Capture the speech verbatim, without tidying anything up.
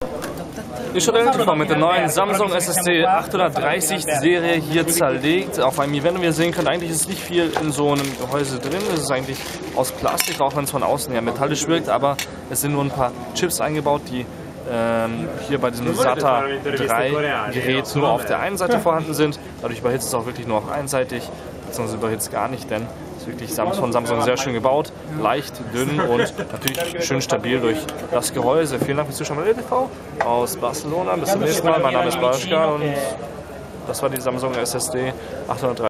Ich stelle T V mit der neuen Samsung S S D achthundertdreißig Serie hier zerlegt auf einem Event. Wie ihr sehen könnt, eigentlich ist nicht viel in so einem Gehäuse drin. Es ist eigentlich aus Plastik, auch wenn es von außen her metallisch wirkt, aber es sind nur ein paar Chips eingebaut, die ähm, hier bei diesem SATA drei Gerät nur auf der einen Seite vorhanden sind. Dadurch überhitzt es auch wirklich nur auf einseitig, beziehungsweise überhitzt gar nicht, denn es ist wirklich von Samsung sehr schön gebaut, leicht, dünn und natürlich schön stabil durch das Gehäuse. Vielen Dank fürs Zuschauen bei L T V aus Barcelona. Bis zum nächsten Mal. Mein Name ist Barschka und das war die Samsung S S D achthundertdreißig.